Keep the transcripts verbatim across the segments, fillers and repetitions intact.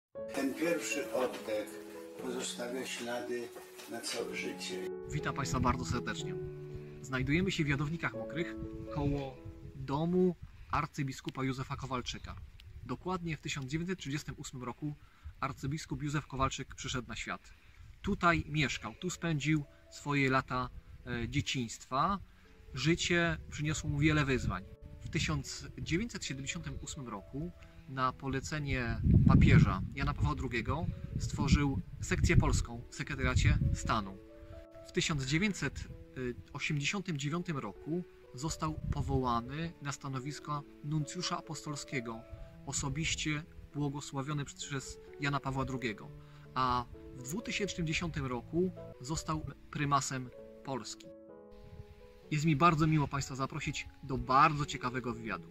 Ten pierwszy oddech pozostawia ślady na całe życie. Witam Państwa bardzo serdecznie. Znajdujemy się w Jadownikach Mokrych koło domu arcybiskupa Józefa Kowalczyka. Dokładnie w tysiąc dziewięćset trzydziestym ósmym roku arcybiskup Józef Kowalczyk przyszedł na świat. Tutaj mieszkał, tu spędził swoje lata e, dzieciństwa. Życie przyniosło mu wiele wyzwań. W tysiąc dziewięćset siedemdziesiątym ósmym roku na polecenie papieża Jana Pawła drugiego stworzył sekcję polską w sekretariacie stanu. W tysiąc dziewięćset osiemdziesiątym dziewiątym roku został powołany na stanowisko nuncjusza apostolskiego, osobiście błogosławiony przez Jana Pawła drugiego, a w dwa tysiące dziesiątym roku został prymasem Polski. Jest mi bardzo miło Państwa zaprosić do bardzo ciekawego wywiadu.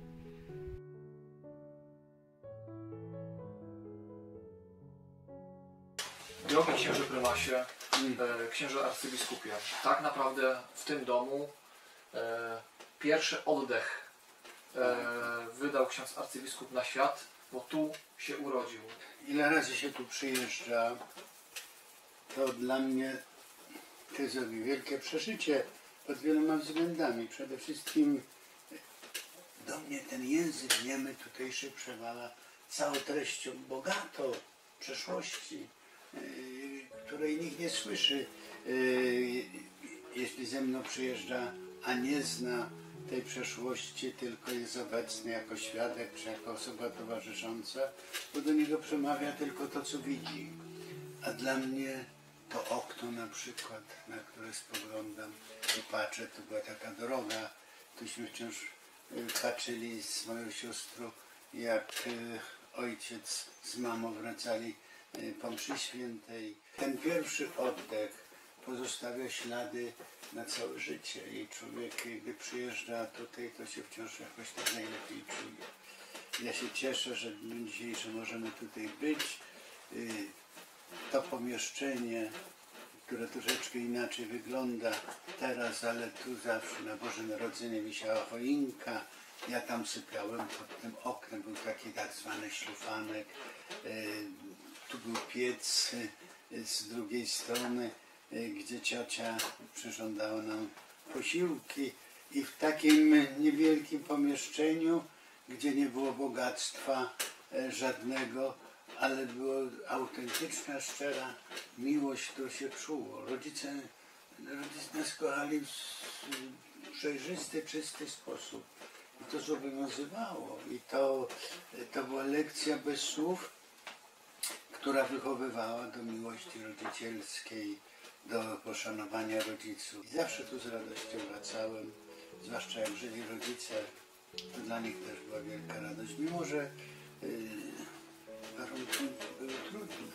Drogi księże prymasie, księże arcybiskupie, tak naprawdę w tym domu e, pierwszy oddech e, wydał ksiądz arcybiskup na świat, bo tu się urodził. Ile razy się tu przyjeżdża, to dla mnie to jest wielkie przeżycie pod wieloma względami. Przede wszystkim do mnie ten język niemy tutejszy przewala całą treścią bogato przeszłości, której nikt nie słyszy, jeśli ze mną przyjeżdża, a nie zna tej przeszłości, tylko jest obecny jako świadek czy jako osoba towarzysząca, bo do niego przemawia tylko to, co widzi. A dla mnie to okno na przykład, na które spoglądam i patrzę, to była taka droga, tuśmy wciąż patrzyli z moją siostrą, jak ojciec z mamą wracali po mszy świętej. Ten pierwszy oddech pozostawia ślady na całe życie i człowiek, gdy przyjeżdża tutaj, to się wciąż jakoś tak najlepiej czuje. Ja się cieszę, że w dniu dzisiejszym możemy tutaj być. To pomieszczenie, które troszeczkę inaczej wygląda teraz, ale tu zawsze na Boże Narodzenie wisiała choinka. Ja tam sypiałem pod tym oknem, był taki tak zwany szlufanek. Tu był piec z drugiej strony, gdzie ciocia przyrządzała nam posiłki i w takim niewielkim pomieszczeniu, gdzie nie było bogactwa żadnego, ale była autentyczna, szczera miłość, którą się czuło. Rodzice, rodzice nas kochali w przejrzysty, czysty sposób. I to zobowiązywało. I to, to była lekcja bez słów, która wychowywała do miłości rodzicielskiej, do poszanowania rodziców. I zawsze tu z radością wracałem, zwłaszcza jak żyli rodzice, to dla nich też była wielka radość, mimo że yy, warunki były trudne.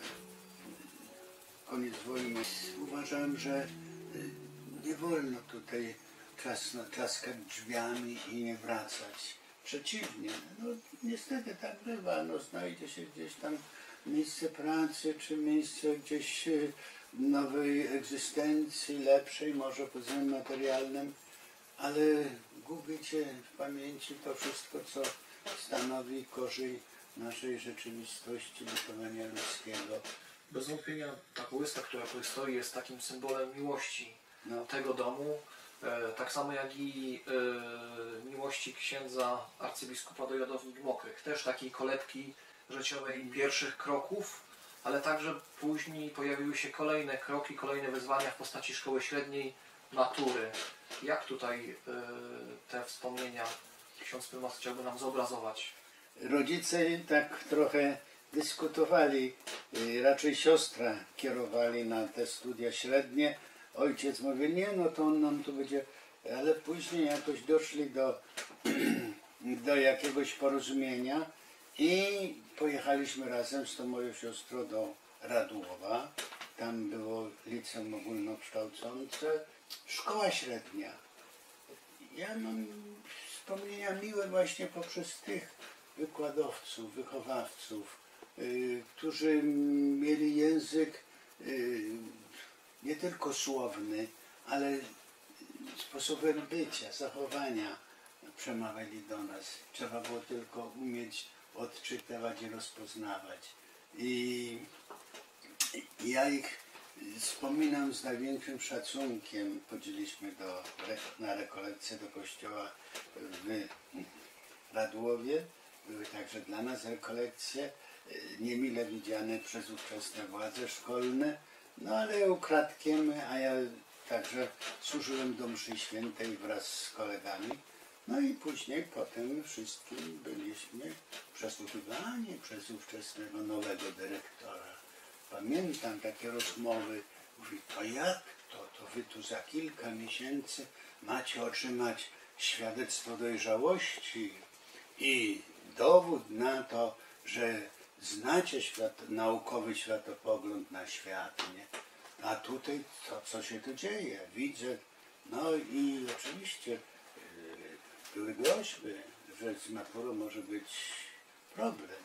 Koniec wojny. Uważałem, że yy, nie wolno tutaj czas, klaskać drzwiami i nie wracać. Przeciwnie, no niestety tak bywa, no znajdzie się gdzieś tam miejsce pracy, czy miejsce gdzieś nowej egzystencji, lepszej, może pod względem materialnym, ale gubicie w pamięci to wszystko, co stanowi korzeń naszej rzeczywistości, wychowania ludzkiego. Bez wątpienia ta kołyska, która tu stoi, jest takim symbolem miłości No. tego domu, e, tak samo jak i e, miłości księdza arcybiskupa do Jadownik Mokrych, też takiej kolebki życiowej pierwszych kroków, ale także później pojawiły się kolejne kroki, kolejne wyzwania w postaci szkoły średniej, matury. Jak tutaj y, te wspomnienia ksiądz prymas chciałby nam zobrazować? Rodzice tak trochę dyskutowali, raczej siostra kierowali na te studia średnie. Ojciec mówi, nie, no to on nam tu będzie, ale później jakoś doszli do, do jakiegoś porozumienia i pojechaliśmy razem z tą moją siostrą do Radłowa. Tam było liceum ogólnokształcące, szkoła średnia. Ja mam wspomnienia miłe właśnie poprzez tych wykładowców, wychowawców, yy, którzy mieli język yy, nie tylko słowny, ale sposobem bycia, zachowania przemawiali do nas. Trzeba było tylko umieć odczytywać i rozpoznawać. I ja ich wspominam z największym szacunkiem. Chodziliśmy do, na rekolekcje do kościoła w Radłowie. Były także dla nas rekolekcje, niemile widziane przez ówczesne władze szkolne, no ale ukradkiem, a ja także służyłem do mszy świętej wraz z kolegami. No i później potem wszystkim byliśmy przesłuchiwani przez ówczesnego nowego dyrektora. Pamiętam takie rozmowy, mówi, to jak to, to wy tu za kilka miesięcy macie otrzymać świadectwo dojrzałości i dowód na to, że znacie świat, naukowy światopogląd na świat, nie? A tutaj to, co się tu dzieje, widzę, no i oczywiście yy, były groźby, że z maturą może być problem.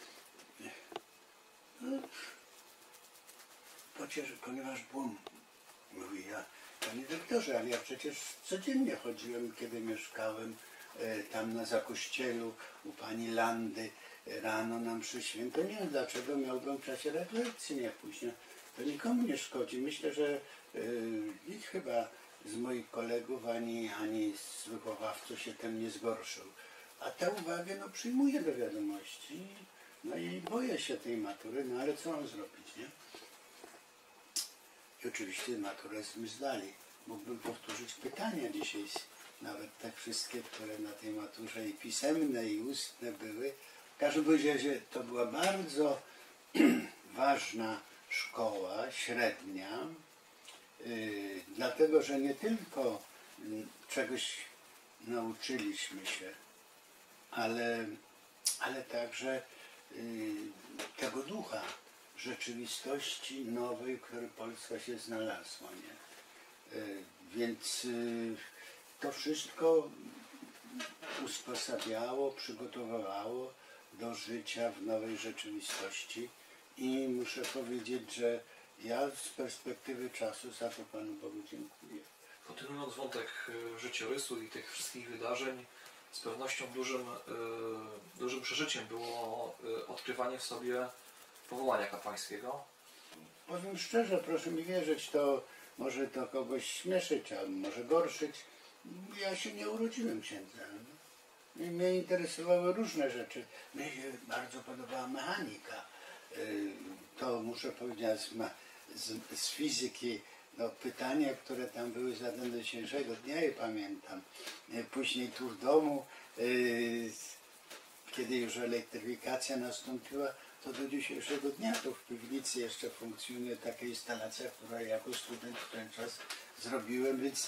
No, Pocież, ponieważ błąd, mówi ja, panie doktorze, ale ja przecież codziennie chodziłem, kiedy mieszkałem e, tam na Zakościelu u pani Landy e, rano na mszy świętą. Nie wiem, dlaczego miałbym w czasie rekolekcji nie później. To nikomu nie szkodzi. Myślę, że e, nikt chyba z moich kolegów ani, ani z wychowawców się tym nie zgorszył. A tę uwagę no, przyjmuję do wiadomości. No i boję się tej matury, no ale co mam zrobić, nie? I oczywiście maturyzm zdali. Mógłbym powtórzyć pytania dzisiaj, nawet te wszystkie, które na tej maturze i pisemne, i ustne były. W każdym razie to była bardzo ważna szkoła, średnia, yy, dlatego, że nie tylko yy, czegoś nauczyliśmy się, ale, ale także yy, tego ducha rzeczywistości nowej, w której Polska się znalazła. Nie? Yy, więc yy, to wszystko usposabiało, przygotowywało do życia w nowej rzeczywistości i muszę powiedzieć, że ja z perspektywy czasu za to Panu Bogu dziękuję. Kontynuując wątek y, życiorysu i tych wszystkich wydarzeń, z pewnością dużym, y, dużym przeżyciem było y, odkrywanie w sobie powołania kapłańskiego. Powiem szczerze, proszę mi wierzyć, to może to kogoś śmieszyć, a może gorszyć. Ja się nie urodziłem księdzem. Mnie interesowały różne rzeczy. Mnie się bardzo podobała mechanika. To muszę powiedzieć z, z, z fizyki. No, pytania, które tam były zadane do dzisiejszego dnia, je pamiętam. Później tu w domu, kiedy już elektryfikacja nastąpiła, to do dzisiejszego dnia tu w piwnicy jeszcze funkcjonuje taka instalacja, która jako student w ten czas zrobiłem, więc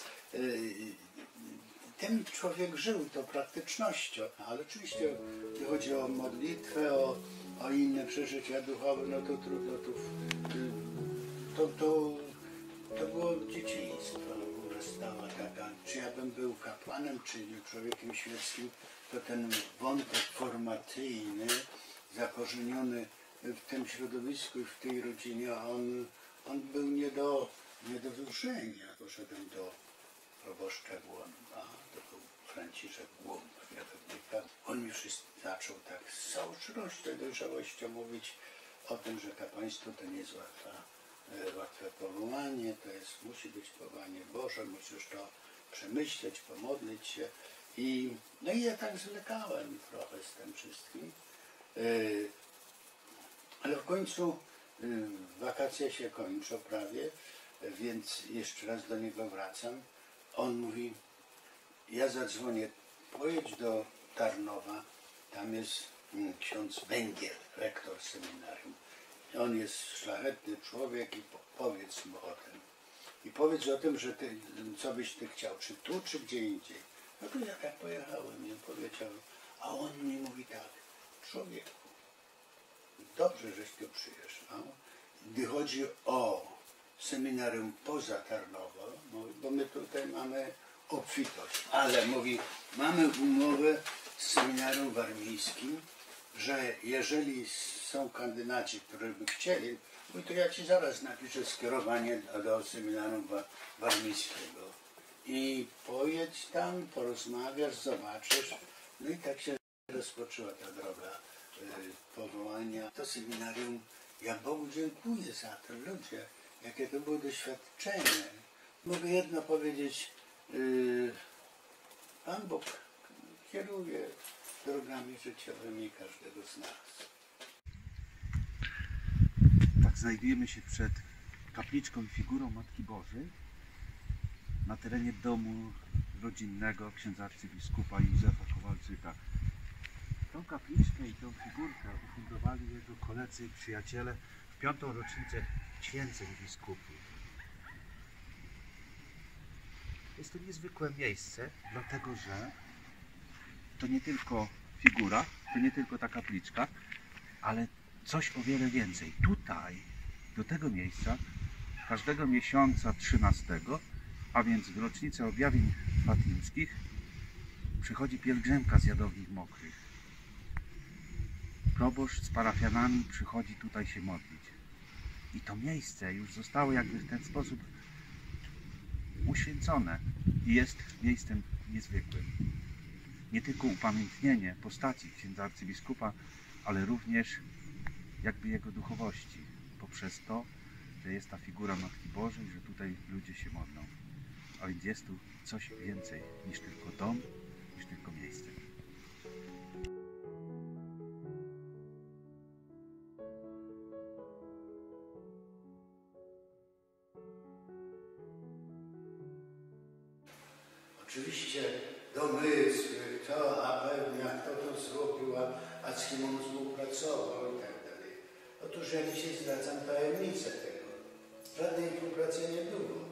ten człowiek żył to praktycznością, ale oczywiście jeśli chodzi o modlitwę, o, o inne przeżycia duchowe, no to trudno tu, to, to, to było dzieciństwo, że stała taka, czy ja bym był kapłanem, czy człowiekiem świeckim, to ten wątek formacyjny, zakorzeniony w tym środowisku i w tej rodzinie, on, on był nie do, nie do wzruszenia. Poszedłem do proboszcza Głąba, to był Franciszek Głąb, wiadownika. On mi wszystko zaczął tak z całą szczerością, dojrzałością mówić o tym, że kapłaństwo to nie jest łatwa, łatwe powołanie, to jest, musi być powołanie Boże, musisz to przemyśleć, pomodlić się. I, no i ja tak zwlekałem trochę z tym wszystkim. Yy, ale w końcu yy, wakacje się kończą prawie, więc jeszcze raz do niego wracam. On mówi, ja zadzwonię, pojedź do Tarnowa, tam jest mm, ksiądz Węgiel, rektor seminarium. On jest szlachetny człowiek i po, powiedz mu o tym. I powiedz o tym, że ty, co byś ty chciał, czy tu, czy gdzie indziej. No to ja tak pojechałem, nie powiedziałem. A on mi mówi tak, człowieku, dobrze, żeś tu przyjeżdżał, gdy chodzi o seminarium poza Tarnowo, bo my tutaj mamy obfitość, ale mówi, mamy umowę z seminarium warmińskim, że jeżeli są kandydaci, którzy by chcieli, to ja ci zaraz napiszę skierowanie do, do seminarium warmińskiego. I pojedź tam, porozmawiasz, zobaczysz. No i tak się rozpoczęła ta droga y, powołania. To seminarium Ja Bogu dziękuję za to, ludzie, jakie to było doświadczenie. Mogę jedno powiedzieć, yy, Pan Bóg kieruje drogami życiowymi każdego z nas. Tak, znajdujemy się przed kapliczką i figurą Matki Bożej na terenie domu rodzinnego księdza arcybiskupa Józefa Kowalczyka. Tą kapliczkę i tą figurkę ufundowali jego koledzy i przyjaciele w piątą rocznicę święceń biskupów. Jest to niezwykłe miejsce, dlatego że to nie tylko figura, to nie tylko ta kapliczka, ale coś o wiele więcej. Tutaj, do tego miejsca, każdego miesiąca trzynastego, a więc w rocznicę objawień fatimskich, przychodzi pielgrzymka z Jadownik Mokrych. Proboszcz z parafianami przychodzi tutaj się modlić. I to miejsce już zostało jakby w ten sposób uświęcone i jest miejscem niezwykłym. Nie tylko upamiętnienie postaci księdza arcybiskupa, ale również jakby jego duchowości, poprzez to, że jest ta figura Matki Bożej, że tutaj ludzie się modlą. A więc jest tu coś więcej niż tylko dom, niż tylko miejsce. Oczywiście domysły, kto, a pewnie, a kto to zrobił, a, a z kim on współpracował i tak dalej. Otóż ja dzisiaj zdradzam tajemnicę tego. Żadnej współpracy nie było.